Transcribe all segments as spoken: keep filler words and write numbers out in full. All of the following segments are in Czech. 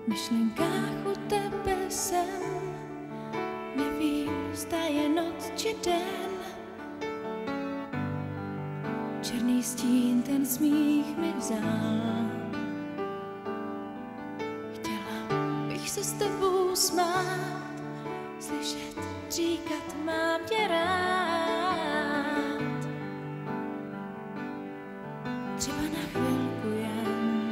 V myšlenkách u tebe jsem, nevím, zda je noc či den. Černý stín ten smích mi vzal. Chtěla bych se s tebou smát, slyšet, říkat mám tě rád. Třeba na chvilku jen.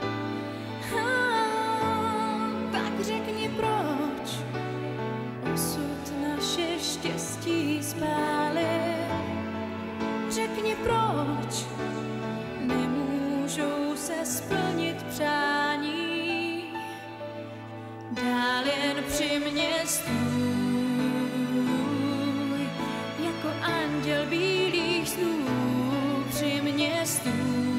Ah, tak řekni proč osud naše štěstí spálil. Řekni proč nemůžou se splnit přání. Dál jen při mě stůj, jako anděl bílých snů. Při mě stůj,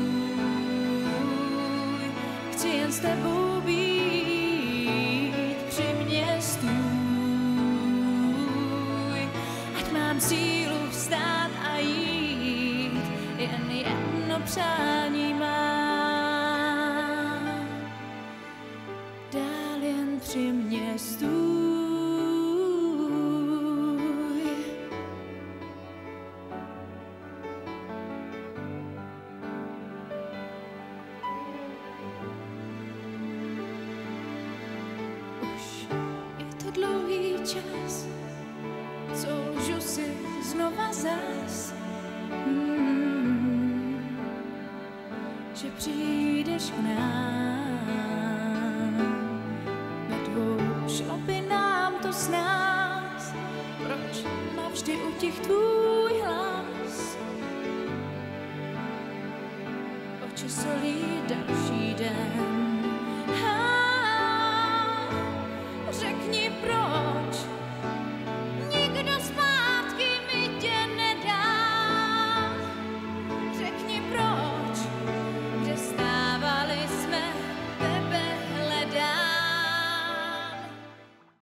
chci jen s tebou být. Při mě stůj, ať mám sílu vstát a jít. Jen jedno přání mám, dál jen při mě stůj. Už je to dlouhý čas, co lžu si znova zas. Hmm, že přijdeš k nám, ve dvou šlo by nám to s nás. Proč navždy utich tvůj hlas? Oči solí další den. Ha, řekni proč